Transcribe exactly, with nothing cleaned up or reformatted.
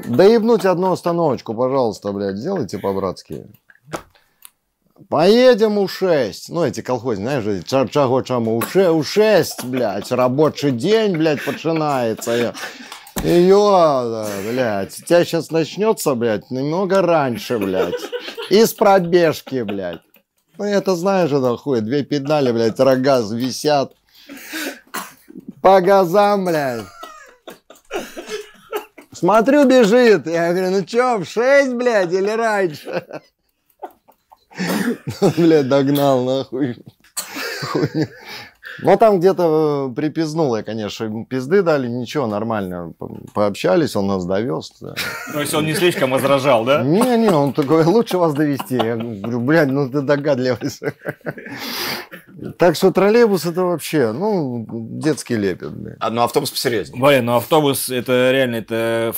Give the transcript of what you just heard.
Доебнуть одну остановочку, пожалуйста, блядь, сделайте по-братски. Поедем у шесть. Ну, эти колхозы, знаешь, чаго чаму у шесть, блядь, рабочий день, блядь, начинается. Ее, блядь, у тебя сейчас начнется, блядь, немного раньше, блядь. Из пробежки, блядь. Ну, это знаешь, это хуй, две педали, блядь, рога висят. По газам, блядь. Смотрю, бежит. Я говорю, ну чё, в шесть, блядь, или раньше? Блядь, догнал, нахуй. Ну, там где-то припизнул я, конечно, пизды дали, ничего, нормально. Пообщались, он нас довез. Да. То есть он не слишком возражал, да? Не-не, он такой, лучше вас довезти. Я говорю, блядь, ну ты догадливый. Так что троллейбус это вообще, ну, детский лепет. А, ну автобус посерьезнее. Блин, ну автобус, это реально, это